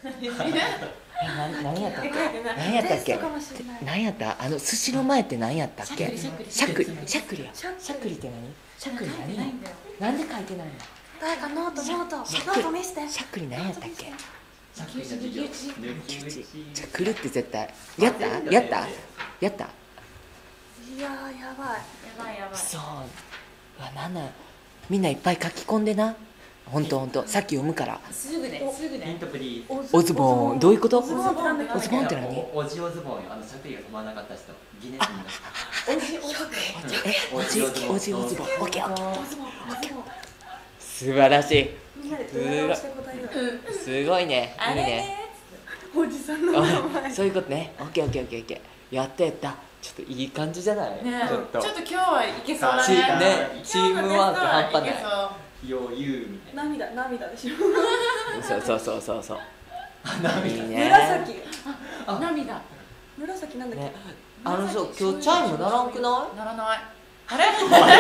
何やったっけ？何やったっけ？何やった？寿司の前って何やったっけ？しゃっくりや。しゃっくりって何？しゃっくり何？なんで書いてないの？ 誰かノート見せて。 しゃっくり何やったっけ？抜き打ち。じゃ来るって絶対。やった？ いやー、やばい。 そう。なんだ。みんないっぱい書き込んでな。ほんとさっき読むから。 すぐね。 ヒントプリーズ。 おズボンどういうこと？おズボンって何？ おじおズボン、しゃっくりが止まらなかった人、ギネスになった。 おじおズボン。オッケー。素晴らしい。すごいね。いいね。 おじさんの名前。 そういうことね。オッケー。やった。ちょっといい感じじゃない？ ちょっと今日はいけそうだね。 チームワーク半端ない。 余裕みたいな。 涙でしょ。 そう。いいね。 紫なんだっけ？ そう今日チャイム鳴らんくない？ ならない。あれ？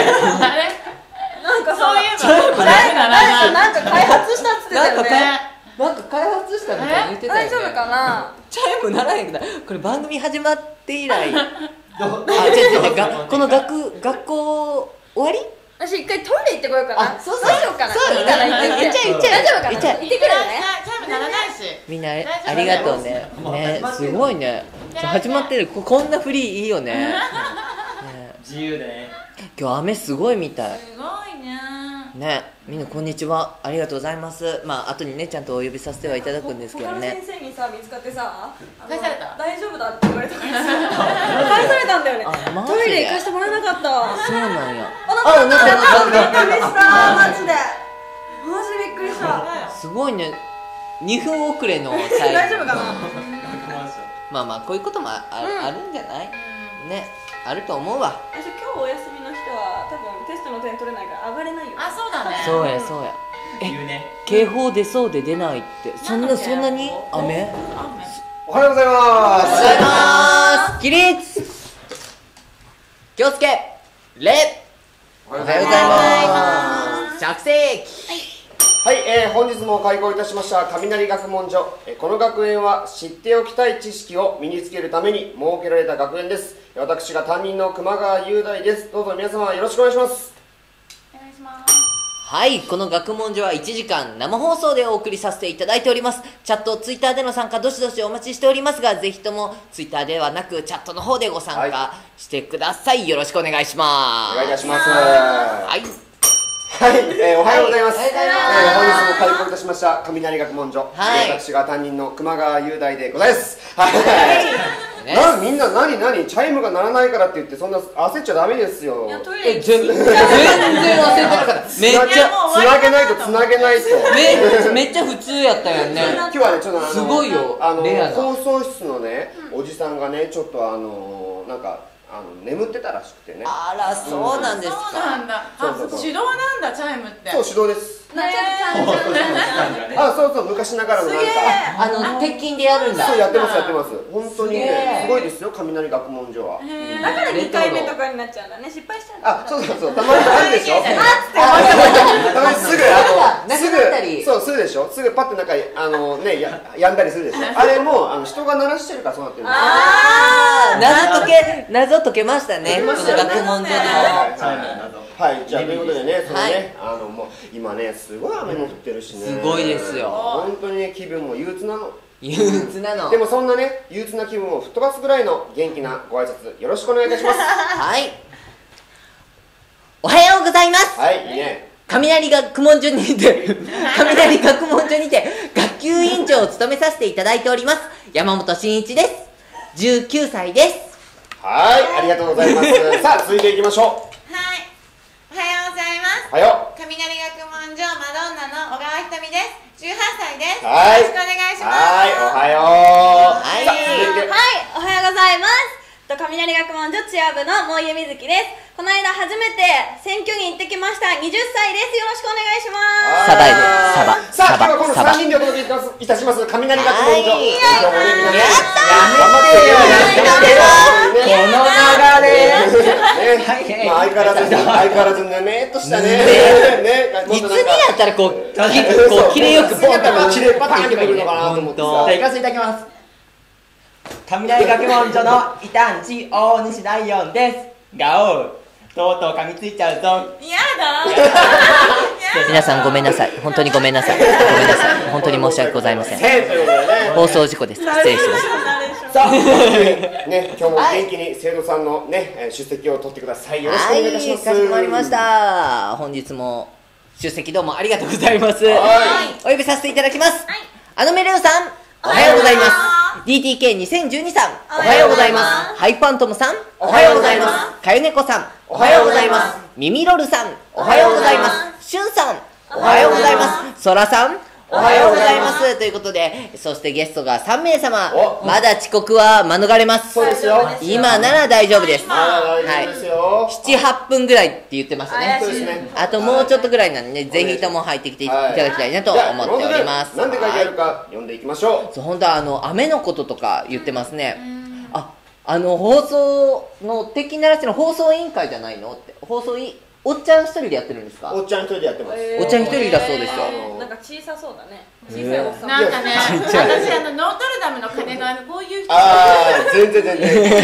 なんかそういえばチャイムならない。 なんか開発したっつってたよね。 なんか開発したみたいに言ってたよね。 大丈夫かな？ チャイム鳴らへんくない？これ番組始まって以来。この学校終わり？ 私一回トイレ行ってこようかな。 そうどうしようかな。 そうだね。行っちゃえ。 大丈夫かな？行ってくるね。 チャイムならないし。 みんなありがとうね。すごいね。始まってる。こんなフリーいいよね。 自由でね。 今日雨すごいみたい。 すごいね。 ね、みんなこんにちは。ありがとうございます。後にねちゃんとお呼びさせてはいただくんですけどね。 他の先生にさ見つかってさ、 返された？ 大丈夫だって言われたから返されたんだよね。トイレ行かしてもらえなかった。 そうなんや。 なったびっくりしたマジで。マジびっくりした。 すごいね。2分遅れの最後。 大丈夫かな。 こういうこともあるんじゃない？ね、あると思うわ。 今日お休みの人は多分テストの点取れないから上がれないよ。 あ、そうだね。 そうや。警報出そうで出ないって。そんなに雨？ おはようございます。 起立。気をつけ。礼。おはようございます。着席。 はい、本日も開校いたしました雷学問所。この学園は知っておきたい知識を身につけるために設けられた学園です。私が担任の熊川雄大です。どうぞ皆様よろしくお願いします。 お願いします。 はい、この学問所は1時間生放送でお送りさせていただいております。チャット、ツイッターでの参加どしどしお待ちしておりますが、ぜひともツイッターではなくチャットの方でご参加してください。よろしくお願いします。 お願いいたします。 はい。 はい、おはようございます。本日も開校いたしました雷学問所。私が担任の熊川雄大でございます。みんな何チャイムが鳴らないからって言ってそんな焦っちゃダメですよ。 全然焦ってなかった。めっちゃつなげないと。 めっちゃ普通やったよね。 今日はねちょっとすごいよ。 放送室のねおじさんがねちょっとなんか眠ってたらしくてね。 あら、そうなんですか。 そうなんだ。手動なんだチャイムって。 そう手動です。そう昔ながらのなんか鉄筋でやるんだ。 そうやってます本当にねすごいですよ雷学問所は。 だから2回目とかになっちゃうんだね。失敗しちゃう。 そうたまにあるでしょ。たまにすぐでしょ。すぐパッて中やんだりするでしょ。あれも人が鳴らしてるからそうなってるんですよ。 謎解けましたね。この学問所ではい、じゃあということでね、もう今ねすごい雨も降ってるしね。 すごいですよ。 本当にね気分も憂鬱なの。 でもそんなね憂鬱な気分を吹っ飛ばすぐらいの元気なご挨拶よろしくお願いいたします。 はい。おはようございます。 はい、いいね。 雷学問所にて学級委員長を務めさせていただいております山本真一です。19歳です。 はい、ありがとうございます。さあ続いていきましょう。 はい、おはようございます。 おはよう。 雷学問所マドンナの小川ひとみです。18歳です。よはい、 ろしくお願いします。 はい、おはよう。 はい、おはようございます。雷学問所チア部の萌家みずきです。この間初めて選挙に行ってきました。20歳です。よろしくお願いします。 さあ、今日はこの3人でお届けいたします雷学問所。 やめてよ、この流れ。 相変わらずねめーっとしたね。 もっいつにとなんかなったらこう綺麗よくボンとこう綺麗パターンってくるのかなと思ってじゃあ行かせていただきます。雷学問所の異端児大西ライオンです。ガオー、とうとう噛みついちゃうぞ。 やだ皆さんごめんなさい、本当にごめんなさい、ごめんなさい、本当に申し訳ございません。 ということでね放送事故です。失礼しました。 さあね今日も元気に生徒さんのね出席を取ってください。よろしくお願いいたします。 かしこまりました。本日も出席どうもありがとうございます。お呼びさせていただきます。あのメルーさん、おはようございます。DTK2012 さん、おはようございます。ハイパントムさん、おはようございます。かゆねこさん、おはようございます。ミミロルさん、おはようございます。しゅんさん、おはようございます。そらさん、おはようございます。ということで、そしてゲストが3名様、まだ遅刻は免れます。 そうですよ。 今なら大丈夫です。 大丈夫ですよ。 7、8分ぐらいって言ってましたね。 そうですね。 あともうちょっとぐらいなんでね、ぜひとも入ってきていただきたいなと思っております。 なんで書いてあるか読んでいきましょう。 そう、本当は雨のこととか言ってますね。放送の敵ならしの放送委員会じゃないのって、おっちゃん一人でやってるんですか？ おっちゃん一人でやってます。 おっちゃん一人だそうですよ。 なんか小さそうだね。小さいおっさん。 なんかね、私ノートルダムの鐘のこういう人。 全然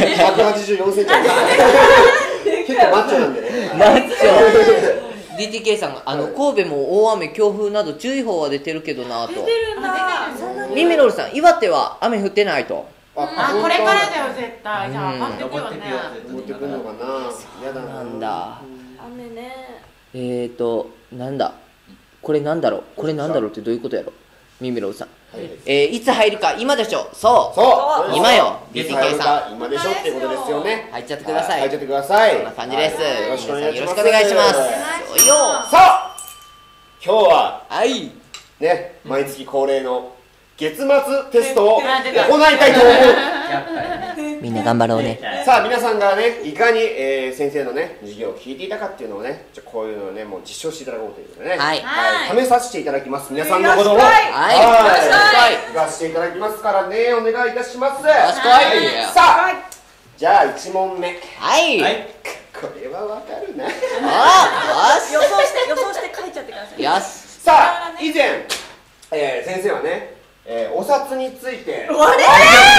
184センチある。結構マッチョなんでね。 マッチョ。DTK さんが神戸も大雨強風など注意報は出てるけどなと。出てるんだ。ミミロルさん、岩手は雨降ってないと。 これからだよ絶対。じゃあ上がってくよね。 持ってくるのかな。やだなんだ。 雨ね。 なんだこれなんだろうってどういうことやろ。ミミロルさん、いつ入るか今でしょ。そう今よ。 DTK さん今でしょっていうことですよね。 入っちゃってください。 入っちゃってください。 こんな感じです。 よろしくお願いします。 よろしくお願いします。よさあ今日ははいね、毎月恒例の月末テストを行いたいと思う。 みんな頑張ろうね。 さあ皆さんがねいかに先生のね授業を聞いていたかっていうのをね、こういうのをねもう実証していただこうということでね、試させていただきます。皆さんのことを聞かせていただきますからね、お願いいたします。さあじゃあ1問目。これはわかるな。 予想して書いちゃってください。 よし。 さあ以前先生はねお札について。 待ってよ。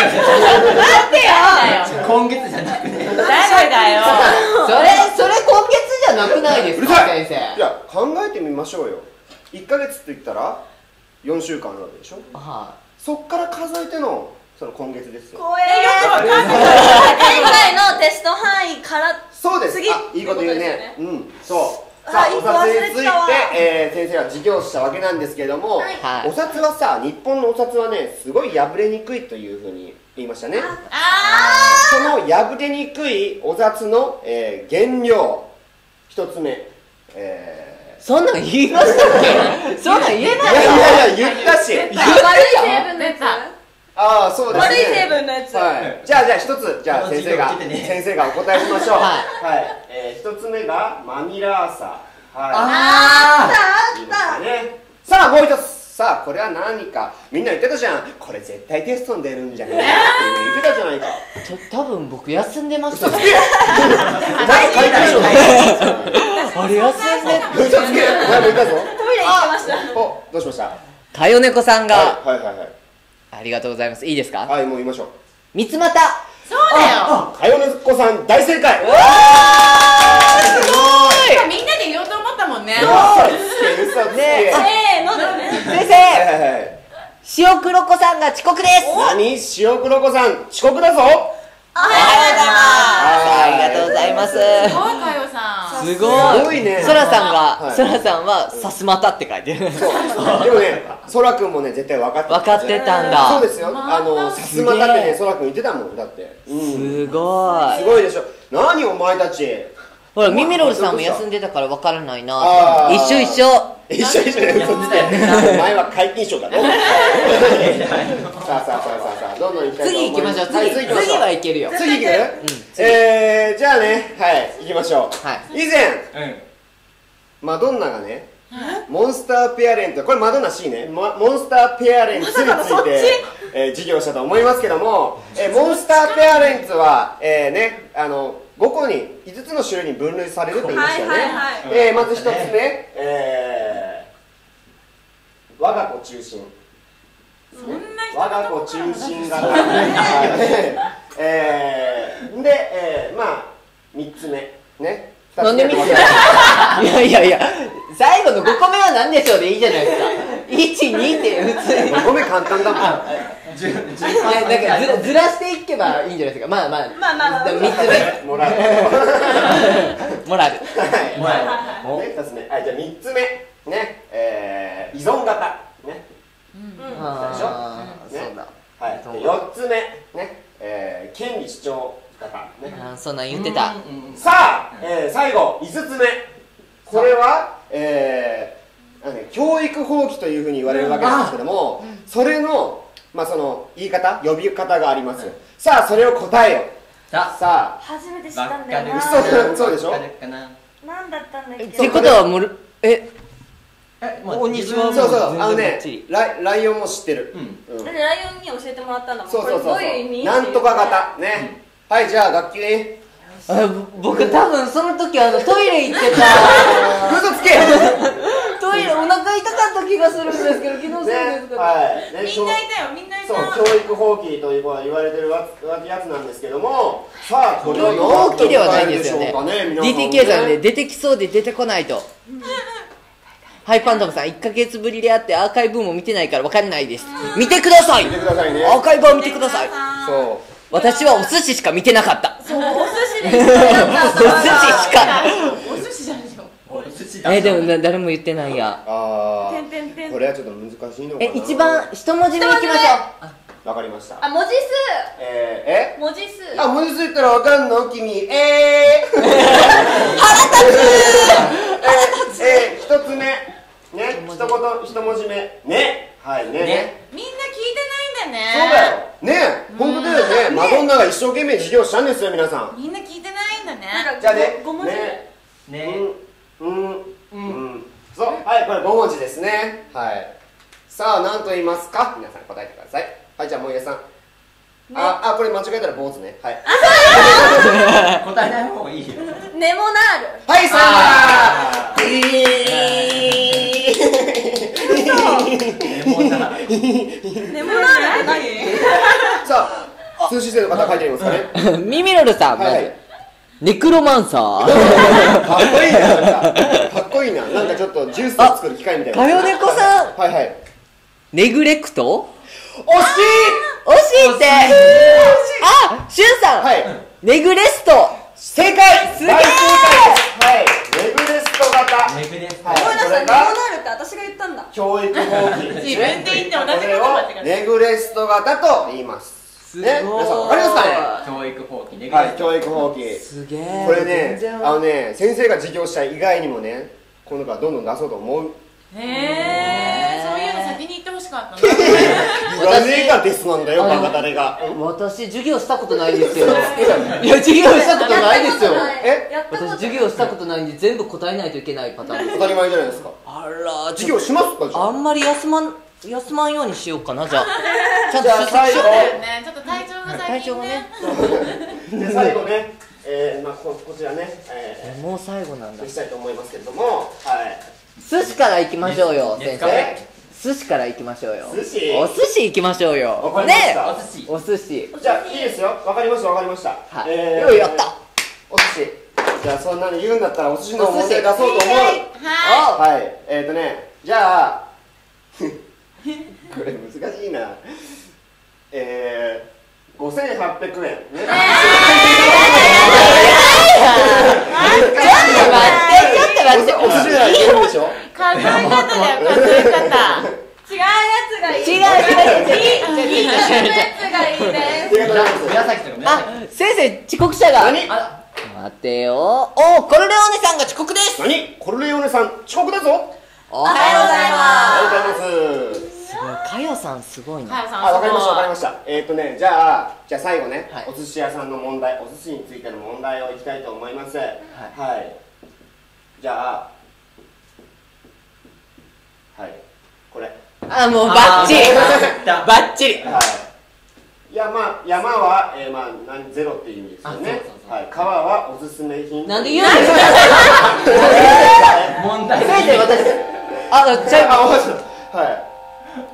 今月じゃなくて。 誰だよ。 それ今月じゃなくないですか先生。 いや考えてみましょうよ。1ヶ月って言ったら4週間あるわけでしょ。そっから数えてのその今月ですよ。 怖え。今回のテスト範囲からそうです。 次いいこと言うね。そう。さあお札について先生は授業したわけなんですけれども、お札はさ、日本のお札はねすごい破れにくいというふうに言いましたね。その破れにくいお札の原料一つ目、 そんなん言いましたっけ？そんなん言えないよ。 いや言ったし。 悪い成分のやつ。 そうですね。 悪い成分のやつ。 じゃあ一つ先生がお答えしましょう。一つ目がマニラーサ。 あったね。さあもう一つ。さあこれは何かみんな言ってたじゃん。これ絶対テストに出るんじゃねえって言ってたじゃないか。 多分僕休んでましたね。あれ休んで。 嘘つけ。お前もいたぞ。 トイレ行きました。 どうしました。 かよねこさんが。 ありがとうございます。いいですか。 もう言いましょう。 三つまた。 そうだよ。 かよねこさん大正解。 すごい。みんなで言おうと思ったもんね。 嘘つけ。 せーのだね。 先生。塩黒子さんが遅刻です。 何？塩黒子さん遅刻だぞ。 ありがとうございます。 すごいかよさん。 すごいね。 そらさんはさすまたって書いてる。 でもね、そらくんもね絶対分かってたんだ。 そうですよ。さすまたってね、そらくん言ってたもんだって。 すごい。 すごいでしょ。何お前たち。 ほらミミロルさんも休んでたから分からないな。一緒。 一緒で嘘つけ。お前は皆勤賞だろ。さあどんどん行きたいと思います。 次行きましょう。次はいけるよ。 次行く？じゃあね、行きましょう。以前マドンナがねモンスターペアレント、これマドンナ C ね、モンスターペアレンツについて授業したと思いますけども、モンスターペアレンツはね5個に5つの種類に分類されると言いましたよね。まず1つ目中心。 そんな人我が子中心型。で、まあ3つ目ね。 なんで3つ目いや最後の5個目は何でしょうでいいじゃないですか。1、2って普通に 5個目簡単だもん。 なんかずらしていけばいいんじゃないですか。まあ3つ目モラル。 モラル。 2つ目。じゃあ3つ目ね。依存型ね。 そうだ。 はい。4つ目ね。権利主張型ね。 そんなん言ってた。 さあ、最後5つ目。これは教育放棄というふうに言われるわけなんですけども、それのまあその言い方、呼び方があります。さあそれを答えよ。さあ初めて知ったんだよな。 そうでしょ。 なんだったんだっけ。 ってことはもう大西はそうライオンも知ってる。 だってライオンに教えてもらったんだもん。 そうどういう意味？ なんとか型ね。はい、じゃあ学級委員。 僕多分その時トイレ行ってた。 嘘つけ。 トイレお腹痛かった気がするんですけど、気のせいですか。 みんないたよ、みんないた。 そう、教育放棄という言われてるやつなんですけども、さあこれは放棄ではないんですよね。DTK さんで出てきそうで出てこないと。はい、パンダムさん1ヶ月ぶりであってアーカイブも見てないから分かんないです。見てください。 見てくださいね。 アーカイブは見てください。 そう。 私はお寿司しか見てなかった。 そう、お寿司でしかなかった。 お寿司しか。 お寿司じゃんでしょ。 でも誰も言ってないや。 これはちょっと難しいのかな。 一番一文字目いきましょう。わかりました。 文字数。文字数。 文字数言ったらわかんの君。 腹立つ。 一つ目ね、一言一文字目ね。はいね。 みんな聞いてないんだね。 そうだよね。本当だよね。マドンナが一生懸命授業したんですよ皆さん。 みんな聞いてないんだね。 じゃあね、 5文字そう、はい、これ5文字ですね。はい。さあ、何と言いますか。皆さん答えてください。はい、じゃあもうさん。これ間違えたら坊主ね。はい。 答えない方がいいよ。 ネモナール。 はい、さあ。 ネモナールって何？ さあ、通信制の方書いてありますかね。 ミミロルさん、まずネクロマンサー。 かっこいいな、かっこいいな。なんかちょっとジュースを作る機械みたいな。 かよねこさん。 はいはい。 ネグレクト？ 惜しいって。シュンさん。 はい。 ネグレスト。 正解。すげえ。はい。ネグレスト型。 ネグレスト。 ごめんなさい、ネモナールって私が言ったんだ。 教育放棄。 自分で言って同じこと間違えた。 ネグレスト型と言います。ね、皆さんわかりますかね。 教育放棄。 はい、教育放棄。 すげえ。 これね、先生が授業した以外にもね、今度からどんどん出そうと思う。 そういうの先に言ってほしかったな。 言わねえがデスなんだよ、バカ誰が。 私授業したことないですよ。いや授業したことないですよ。私授業したことないんで全部答えないといけないパターン。 当たり前じゃないですか。 あら、 授業しますか。 あんまり休まんようにしようかな。じゃあちゃんと最後ね、ちょっと体調が最近ね。 で最後ね、こちらね、 もう最後なんだ。 したいと思いますけれども、はい。 寿司から行きましょうよ、先生。寿司から行きましょうよ。お寿司行きましょうよ。ね、お寿司。 じゃあいいですよ。わかりました。 はい。やった。 お寿司。じゃあそんなに言うんだったらお寿司の問題出そうと思う。はい。じゃあこれ難しいな。5800円。お寿司ならいけるでしょ。 数え方だよ、数え方。 違うやつがいい。 違う。 いいやつがいいです。 先生遅刻者が。待てよ。コルレオーネさんが遅刻です。 何？コルレオーネさん遅刻だぞ。 おはようございます。 おはようございます。 すごい、かよさんすごいな。 わかりました。じゃあ最後ね、お寿司屋さんの問題、お寿司についての問題をいきたいと思います。はい。じゃあ、はい、これ。 もうバッチリ。バッチリ。 はい。山はゼロっていう意味ですよね。はい。川はおすすめ品。 なんで言うんですか。 問題。 はい。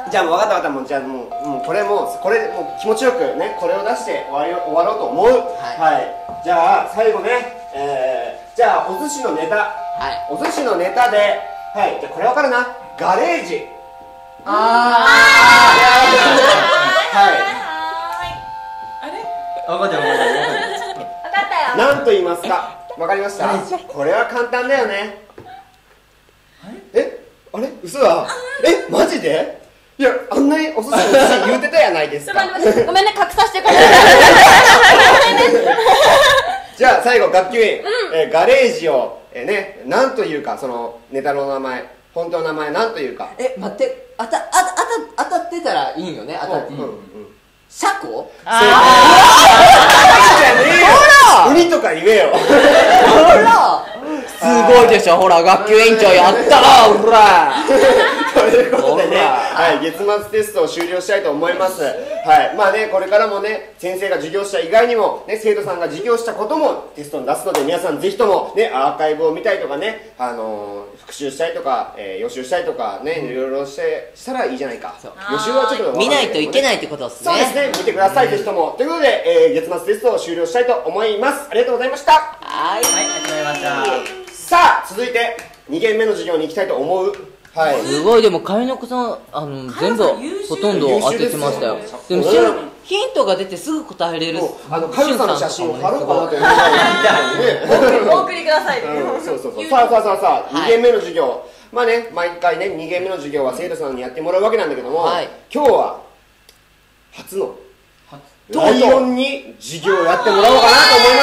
じゃあもう分かったもうじゃあもうこれもう気持ちよくねこれを出して終わろうと思う。はいじゃあ最後ねじゃあお寿司のネタお寿司のネタではいじゃあこれ分かるなガレージ分かったよ分かったよ。 何と言いますか分かりましたこれは簡単だよねあれ嘘だマジでいやあんなにお寿司言うてたやないですかごめんね、隠させてくれ。 じゃあ最後学級委員ガレージをね何というかそのネタの名前本当の名前何というか待って当たってたらいいんよね当たっていい車庫じゃねえよウニとか言えよほらすごいでしょほら学級委員長やったーほらということでね、月末テストを終了したいと思います。まあね、これからもね、先生が授業した以外にも、ね、生徒さんが授業したこともテストに出すので、皆さんぜひとも、ね、アーカイブを見たりとかね、復習したりとか、予習したりとかね、いろいろしたらいいじゃないか。予習はちょっと見ないといけないってことですね。 そうですね、見てください、ぜひとも。ということで、月末テストを終了したいと思います。ありがとうございました。 はい、 始まりました。 さあ、続いて、2限目の授業に行きたいと思う。 すごいでも上の子さん全部ほとんど当ててましたよ。でもヒントが出てすぐ答えれるカルさんの写真を貼ろうかなと思ってお送りください。 そうさあ2限目の授業まあね毎回ね2限目の授業は生徒さんにやってもらうわけなんだけども今日は初のライオンに授業をやってもらおうかなと思います。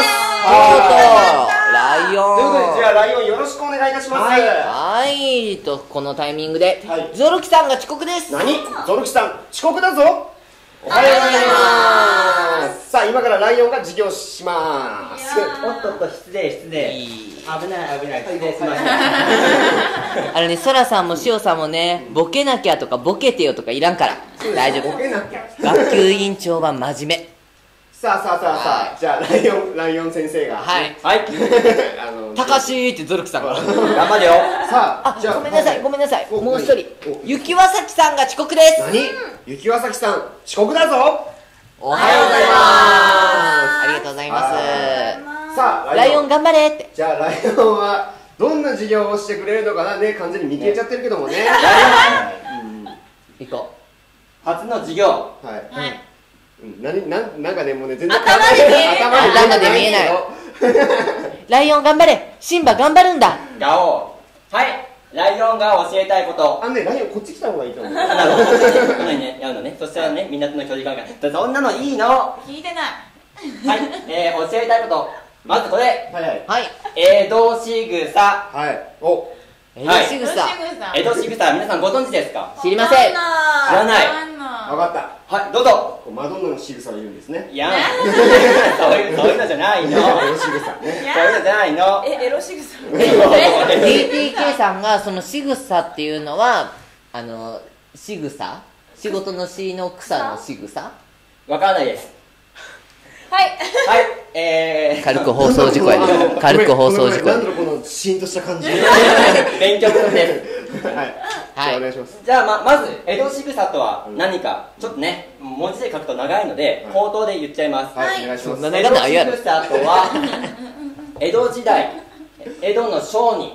ライオンということでじゃあライオンよろしくお願いいたします。 はいとこのタイミングでゾロキさんが遅刻です。 何ゾロキさん遅刻だぞ。おはようございます。さあ今からライオンが授業します。 おっとっと失礼危ない失礼しましたねソラさんもシオさんもねボケなきゃとかボケてよとかいらんから大丈夫。 ボケなきゃ学級委員長は真面目。 さあじゃあライオン先生がはいたかしってゾルキさんが頑張れよ。 さあじゃあごめんなさいもう一人雪わさきさんが遅刻です。 何雪わさきさん遅刻だぞ。 おはようございます。ありがとうございます。 さあライオン頑張れって。 じゃあライオンはどんな授業をしてくれるのかなね完全に見切れちゃってるけどもね行こう。初の授業なんかねもうね全然頭で見えないライオン頑張れシンバ頑張るんだガオーはいライオンが教えたいことライオンこっち来た方がいいと思う。 なるほどこのようにねやるのね。そしたらねみんなとの距離感がそんなのいいの聞いてないはい教えたいことまずこれはい江戸しぐさお江戸しぐさ江戸しぐさ皆さんご存知ですか？ 知りません。 知らない。 分かった。 はいどうぞ。 マドンナの仕草を言うんですね。 いやそういうのじゃないの。そういうのじゃないの。 エロしぐさ。 DTK さんがその仕草っていうのは仕草仕事のしの草の仕草わからないです。 はい軽く放送事故やね。軽く放送事故やね。 なんだろこのシーンとした感じ。 勉強中です。 はいお願いします。 じゃあまず江戸しぐさとは何かちょっとね文字で書くと長いので口頭で言っちゃいます。 はいお願いします。 江戸しぐさとは江戸時代江戸の商人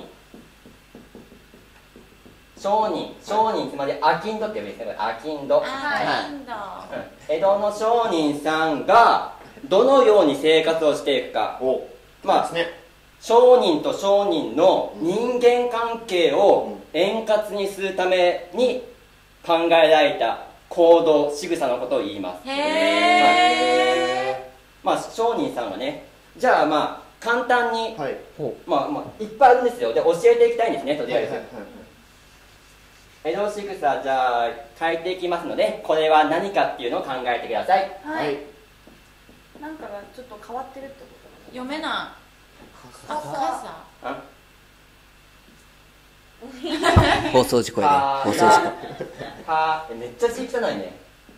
つまり商人って呼ぶんですね。商人江戸の商人さんがどのように生活をしていくか商人と商人の人間関係を円滑にするために考えられた行動仕草のことを言います。商人さんはねじゃあ簡単にいっぱいあるんですよ。で教えていきたいんですねとりあえず。江戸仕草じゃあ書いていきますのでこれは何かっていうのを考えてください。 なんかがちょっと変わってるってことかな。 読めない傘放送事故やね。放送事故めっちゃ字汚いね。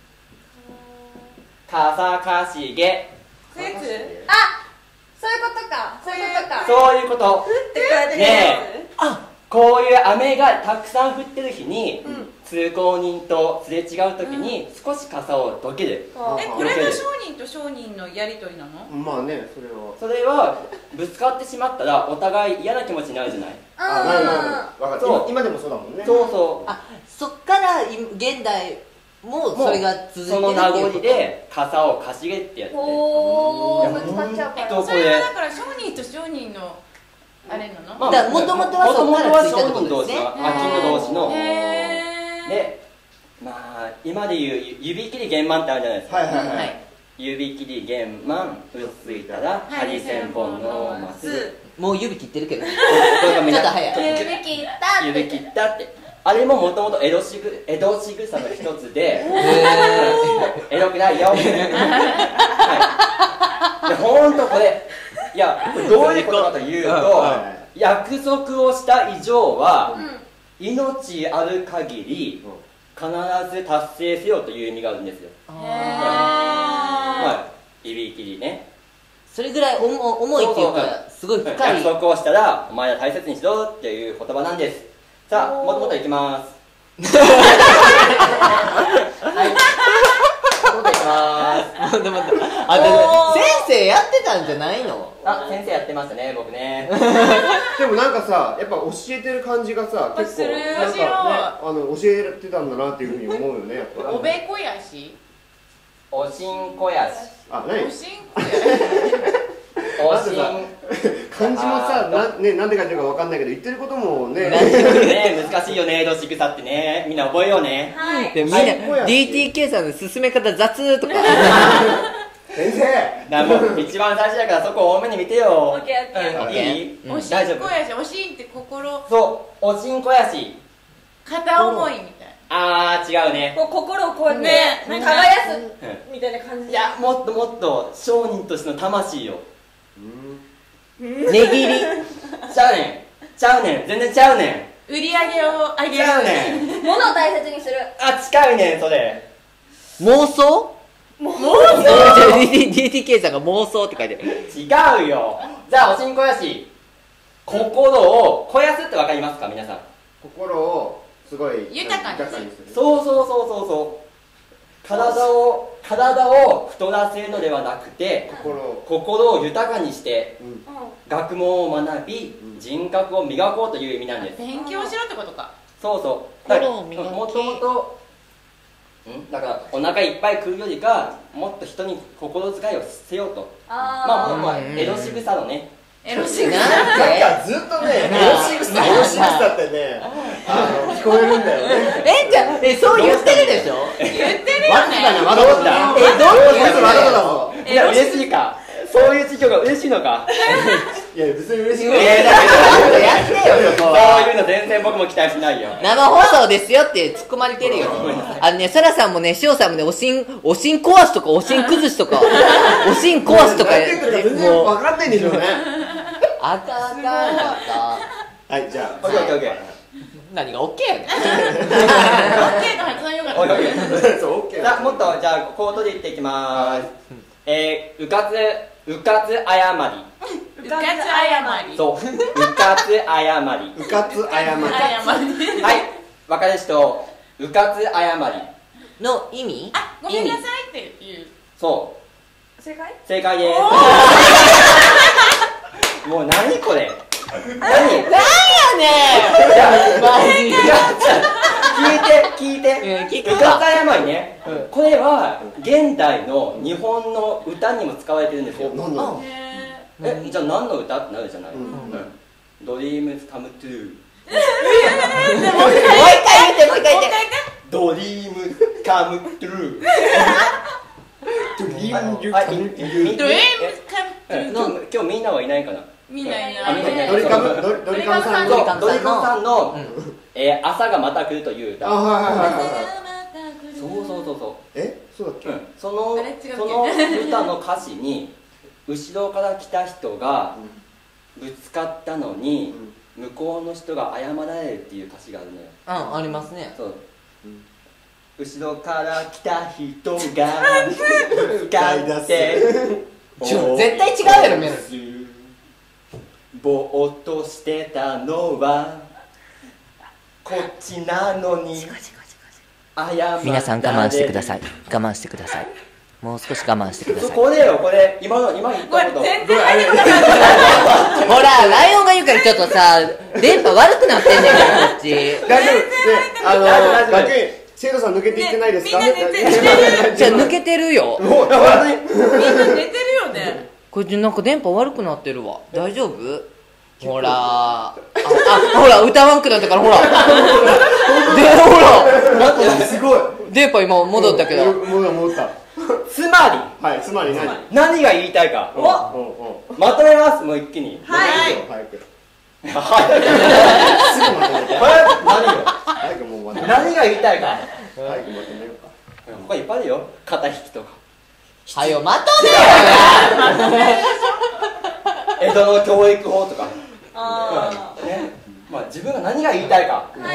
かさかしげそういうやつそういうことかそういうことって書いてるやつ。 こういう雨がたくさん降ってる日に、通行人とすれ違う時に少し傘をどける。 これが商人と商人のやりとりなの？ まあね、 それはぶつかってしまったらお互い嫌な気持ちになるじゃない。 分かる。今でもそうだもんね。 そうそう。 そっから現代もそれが続いてるっていうこと。 その名残で傘を貸しげってやって。 おー、ぶつかっちゃうから。 それはだから商人と商人のあれなの？ もともとはそこからついたってことですね。 商人同士の。で、まあ今でいう指切り弦満ってあるじゃないですか。指切り弦満うっついたら針千本のますもう指切ってるけどちょっと早い指切った指切ったってあれももともと江戸仕草の一つでエロくないよはいほんとこれいやどういうことかというと約束をした以上は命ある限り必ず達成せよという意味があるんですよ。指切りね。 それぐらい重いっていうかすごい深い約束をしたらお前ら大切にしろっていう言葉なんです。さあもっともっといきます。はいもっといきます。 でも先生やってたんじゃないの？ 先生やってましたね僕ね。 でもなんかさやっぱ教えてる感じがさ結構なんかね教えてたんだなっていうふうに思うよねやっぱ。 おべこやしおしんこやし。 あ、何？ おしんこやし。 漢字もさなんで書いてるかわかんないけど言ってることもね難しいよね江戸仕草ってねみんな覚えようね。 でみんな DTK さんの進め方雑とか先生もう一番最初だからそこを多めに見てよ。 オッケーオッケーいい？ おしんこやしおしんって心そうおしんこやし片思いみたいな。違うね。 心をこうやって耕すみたいな感じ。 いやもっともっと商人としての魂よ。 値切りちゃうねん全然ちゃうね売り上げを上げる。 ちゃうねん物を大切にする。 近いねんそれ。 妄想DTK さんが妄想って書いてる。 違うよ。じゃあおしんこやし心を肥やすってわかりますか皆さん。 心をすごい豊かにする。 そう体を太らせるのではなくて心を豊かにして学問を学び人格を磨こうという意味なんです。 勉強しろってことか。 そうだからもともとだからお腹いっぱい食うよりかもっと人に心遣いをせようと。まあ江戸仕草のねエロ仕草なんかずっとねエロ仕草ってね聞こえるんだよね。 じゃあそう言ってるでしょ。 言ってるよね。 わざとだ。 どういうわざとだぞ。 いや嬉しいかそういう授業が嬉しいのか。 いや別に嬉しくない。 やってよそこは。 そういうの全然僕も期待しないよ。 生放送ですよって突っ込まれてるよ。サラさんもね、しおさんもね、おしん壊しとか、おしん崩しとか、おしん壊しとか、 全然わかんないんでしょうね。 あかはい、じゃあオッケー何がオッケーやねん。 オッケーの発音よかった。 そうオッケー。 じゃあもっとじゃあコートでいっていきまーす。うかつ謝り。 うかつ謝り。 そううかつ謝り。 うかつ謝り。 はい分かる人うかつ謝りの意味？ ごめんなさいって言う。 そう正解？ 正解です。もう何これ何なんやねん。 聞いてうかつ謝りね。これは現代の日本の歌にも使われてるんですよ。 何なの？ じゃあ何の歌ってなるじゃない。ドリームズカムトゥー。 もう一回言って。 ドリームカムトゥー。 ドリームドリームカムトゥー。 今日みんなはいないかな。 みんないない。 ドリカムさんドリカムさんの朝がまた来るという歌。そうそうだっけ？ その歌の歌詞に後ろから来た人がぶつかったのに向こうの人が謝られるっていう歌詞があるのよ。 ありますね。 そう後ろから来た人がぶつかって絶対違うやろメロディー。 ぼーっとしてたのはこっちなのに皆さん我慢してください。我慢してください。もう少し我慢してください。 これよ、これ今言ったこと全然何もなかったほら、ライオンが言うからちょっとさ、電波悪くなってんねんから、こっち。 大丈夫学院生徒さん抜けていってないですか？ みんな寝てるじゃあ抜けてるよ。 みんな寝てるよね。 これなんか電波悪くなってるわ。大丈夫？ほらほら歌わんくなったからほら。でほら。 すごい。 電波今戻ったけど。 戻った。 つまりつまり何が言いたいかまとめます。もう一気に。 はい早く。 すぐまとめて。何が言いたいか。 早くまとめようか。 他いっぱいあるよ。肩引きとか。 はよまとめ江戸の教育法とか。 あね。まあ自分が何が言いたいか。 ーはい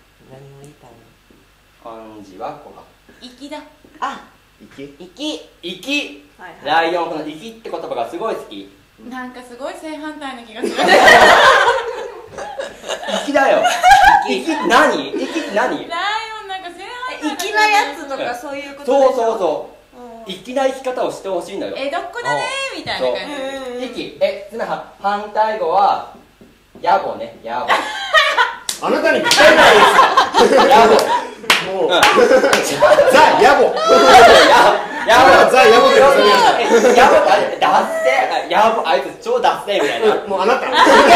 漢字はここか。 粋だ。 あ、 息息粋。 はいライオンこの粋って言葉がすごい好き。 なんかすごい正反対な気がする。 粋だよ。粋何？粋って何？ ライオンなんか正反対粋なやつとかそういうことでしょ。 そう。粋な生き方をしてほしいのよ。 江戸っ子だねみたいな感じ。 粋。つまり反対語は野暮ね。野暮。 あなたにぴったりないですか？ 野暮。 もうザ・野暮。 野暮。 ザ・野暮ですね。 野暮って脱線。野暮あいつ超脱線みたいな。 もうあなた。 違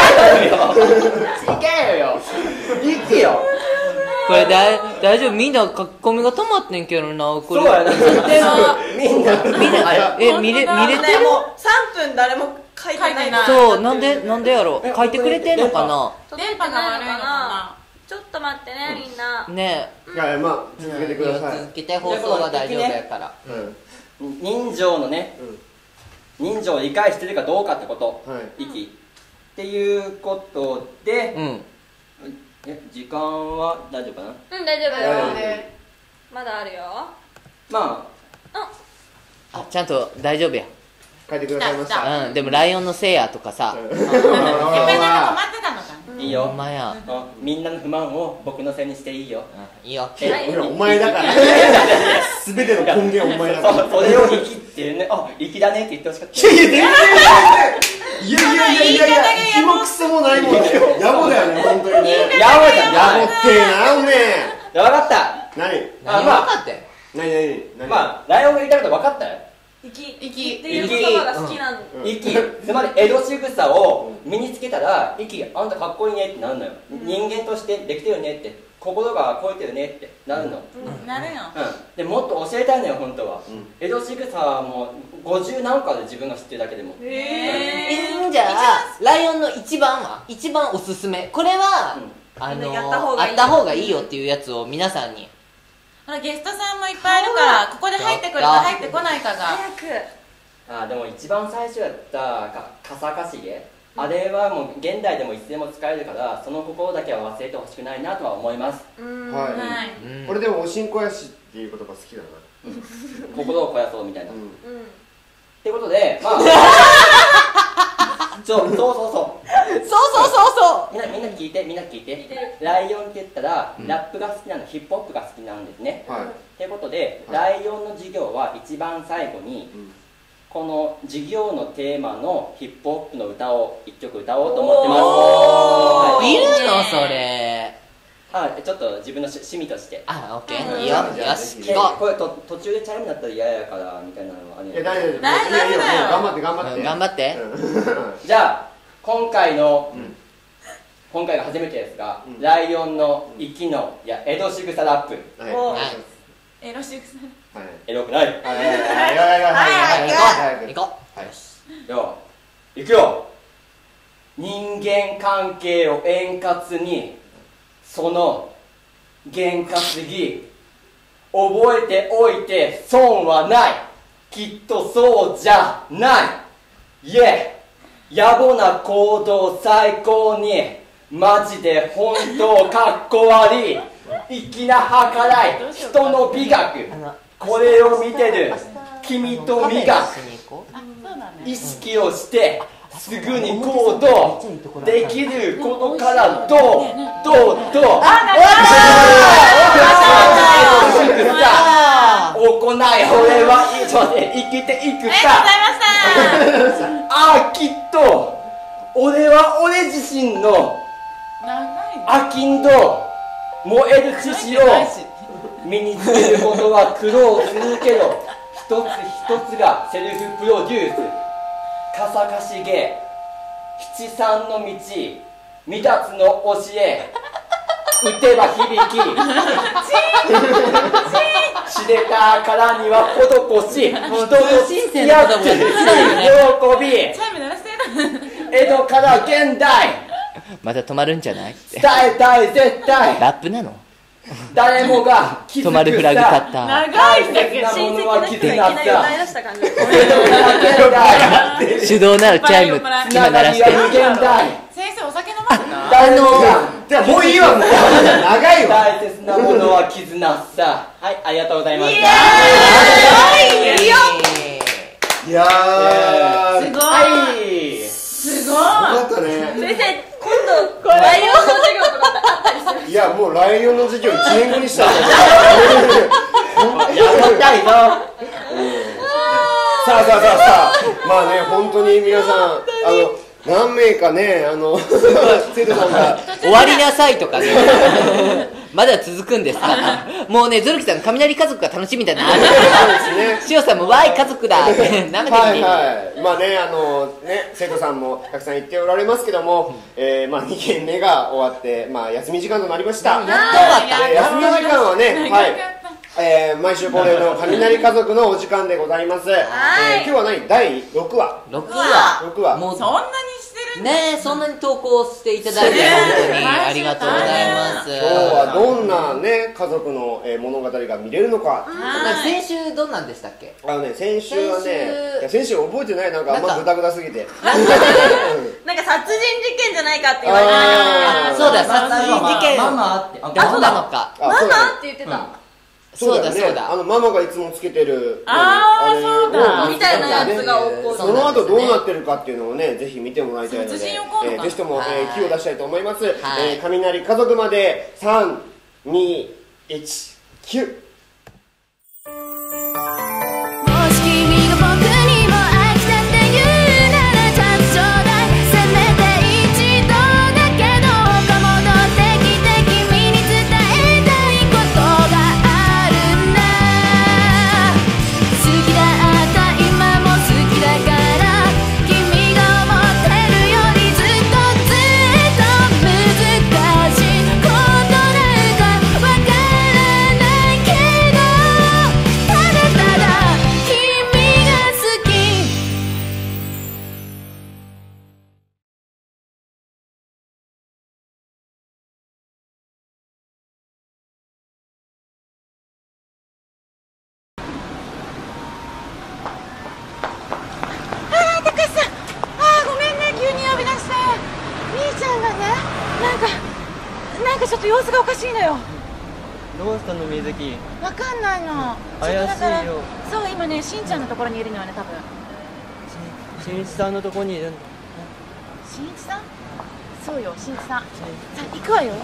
うよ。粋よ。 これ大丈夫？みんな書き込みが止まってんけどな。これそうやな。みんな見れてる？ もう3分誰も書いてないの。 そう、なんでやろう。書いてくれてんのかな。 電波が悪いのかな。 ちょっと待ってね、みんな。 ねまあ続けてください。 続けて放送は大丈夫やから。 人情のね、人情を理解してるかどうかってこと。粋っていうことで。時間は大丈夫かな？ 大丈夫。まだあるよ。 まあ、ちゃんと大丈夫や。 書いてくださいました。 でもライオンのせいやとかさ。 やっぱりなんか止まってたのか。 いいよ。 ほんまや。 みんなの不満を僕のせいにしていいよ。 いいよ。 お前だから。全ての根源お前だから。 それを粋ってね、粋だねって言ってほしかった。 いや気もクソもないもんね。野暮だよね、本当にね。 野暮ってえな、おめえ。 分かった。 何分かったよ。 何まあ、ライオンが言いたいこと分かったよ。 粋っていう言葉が好きなの。 粋。つまり江戸仕草を身につけたら、粋、あんたかっこいいねってなるのよ。人間としてできてるねって。心が超えてるねってなるの。 なるよ。 でもっと教えたいのよ、本当は。江戸仕草はもう50何かで自分が知ってるだけでも。 じゃあライオンの一番おすすめ、これはあった方がいいよっていうやつを皆さんに。 ほらゲストさんもいっぱいいるからここで入ってくるか入ってこないかが。 早く。 でも一番最初やった笠かしげ、あれはもう現代でもいつでも使えるから、その心だけは忘れてほしくないなとは思います。 俺でもおしんこやしっていう言葉好きだな。 心を肥やそうみたいな。ってことで、まあそうみんな聞いて。ライオンって言ったらラップが好きなの、ヒップホップが好きなんですね。ってことでライオンの授業は一番最後にこの授業のテーマのヒップホップの歌を1曲歌おうと思ってます。 いるのそれ。 ちょっと自分の趣味として。 オッケー、いいよ。よし、聞こう。 これ途中でチャイムになったら嫌やからみたいなのはね。 大丈夫だよ。頑張って。 じゃあ今回が初めてですが、ライオンの粋の江戸仕草ラップ。 エロ仕草。 エロくない。 行こう。 いくよ。人間関係を円滑に、その験担ぎ覚えておいて損はない。きっとそうじゃない。野暮な行動最高に、マジで本当かっこ悪い。粋な計らい、人の美学、これを見てる君と磨く意識をしてすぐに行動できることからどう行い、俺は以上で生きていくか。ああ、きっと俺は俺自身の飽きんど燃える知識を身につけることは苦労するけど、一つ一つがセルフプロデュース。かさかしげ七三の道、未達の教え、打てば響き知れたからには施し、人と付き合って喜び、江戸から現代まだ止まるんじゃない？ 伝えたい絶対ラップなの？ 誰もが気づくさ。 止まるフラグ立った。 大切なものは絆さ。 手動なるチャイム今鳴らして。 先生お酒飲ませた？ じゃあもういいわ、もう長いわ。 大切なものは絆さ。はい、ありがとうございました。 いやー、 すごい。すごい。 よかったね。 先生、今度ライオンの授業とかあったりする？ いや、もうライオンの授業1年後にしたんだよ。 やりたいな。 さあ、まあね、本当に皆さん、何名かね、生徒さんが終わりなさいとかねまだ続くんですか？もうね、ゾルキさん雷家族が楽しみだな。しおさんもわーい家族だってなめてはいはい、まあね、生徒さんもたくさん言っておられますけども、まあ2限目が終わって、まあ休み時間となりました。休み時間はね、はい、毎週恒例の雷家族のお時間でございます。今日は何？第6話。6話。 もうそんなにしてるねえ、そんなに投稿していただいて本当にありがとうございます。 今日はどんなね家族の物語が見れるのか。 先週どんなんでしたっけ？ 先週はね、先週覚えてない、なんかあんまグダグダすぎて。 なんか殺人事件じゃないかって言われて。 そうだ、殺人事件。 ママって。 だったのか。 ママって言ってた。 そうだそうだ。 ママがいつもつけてるそうだみたいなやつが起こる。 その後どうなってるかっていうのをね、ぜひ見てもらいたいので、ぜひとも気を出したいと思います。雷家族まで3、2、1、9。 なんかちょっと様子がおかしいのよ。 どうしたの水木？ わかんないの。 怪しいよ。 そう、今ね、しんちゃんのところにいるのよね、多分。 しんいちさんのとこにいるんだ。 しんいちさん？そうよ、しんいちさん。さあ、行くわよ。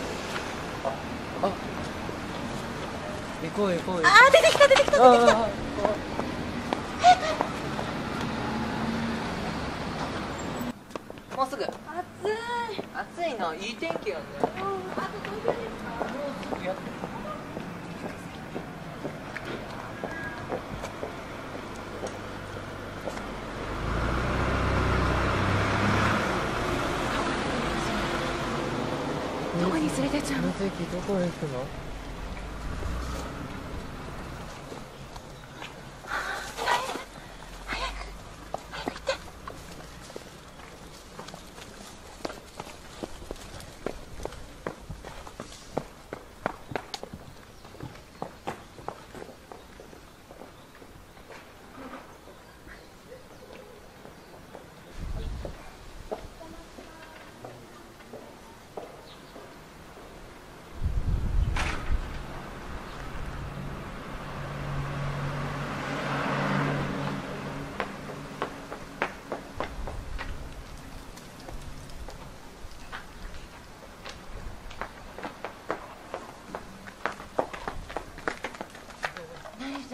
行こう。 出てきた。 もうすぐ。暑いな、いい天気やね。 どこに連れてっちゃうの？ どこへ行くの？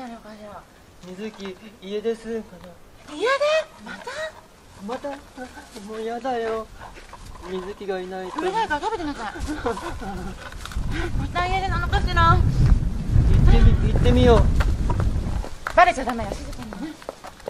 なのかしら。 水木、家ですかな。 家でまたもうやだよ。水木がいないと。 食べないから食べてなさい。また家でなのかしら。 行ってみよう。 バレちゃダメよ、静かにね。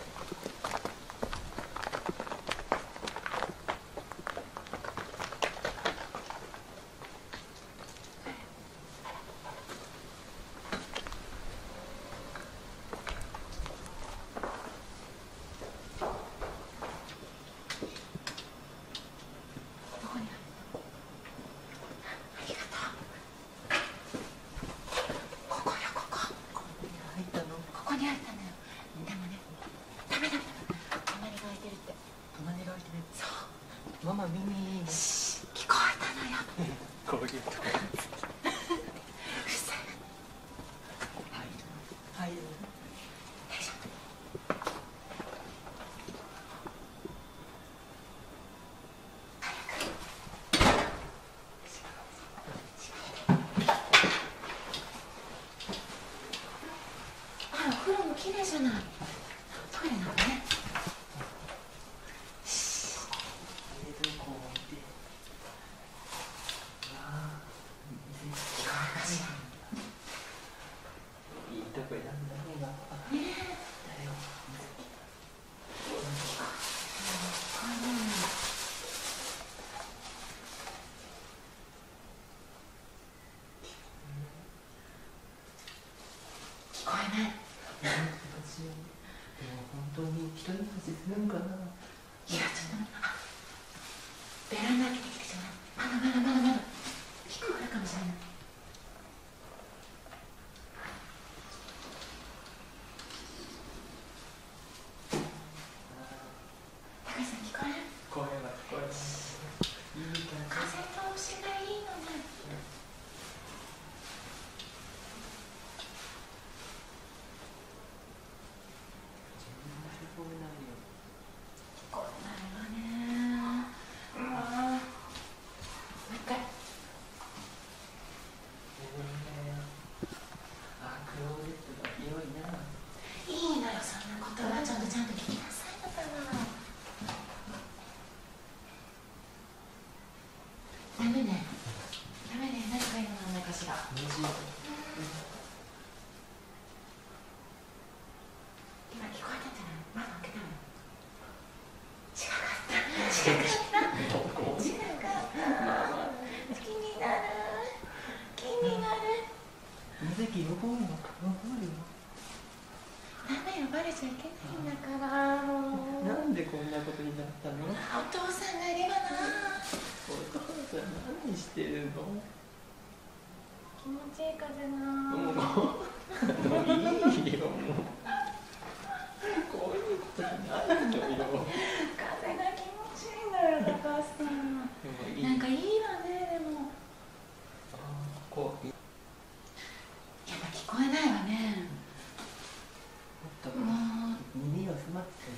ママ耳聞こえたのよ。 こういうとこはい。 あら、お風呂も綺麗じゃない。トイレなのね。聞こえない。 本当に一人暮らしするんかな。 いや、ちょっとベランダ開けてきてちょうだい。まだ聞こえるかもしれない。高橋さん聞こえる？ 聞こえます。いい感風通しがいいのね。聞こえないわね。もう一回。 クローゼットが広いな。 いいのよ、そんなことは。ちゃんと聞きなさいだから。ダメね。何かいいのなんないかしら。今聞こえたんじゃない？窓開けたの？違かった。気になる。 水木呼ぼうよ。 ダメよ、バレちゃいけないんだから。 なんでこんなことになったの？ お父さんがいればな。 お父さん何してるの？ 気持ちいい風が。 いいよ、もう。こういうことになるのよ。 風が気持ちいいんだよ、高橋さん。なんかいいわね、でも。 こう。 やっぱ聞こえないわね。もう耳を澄ませて。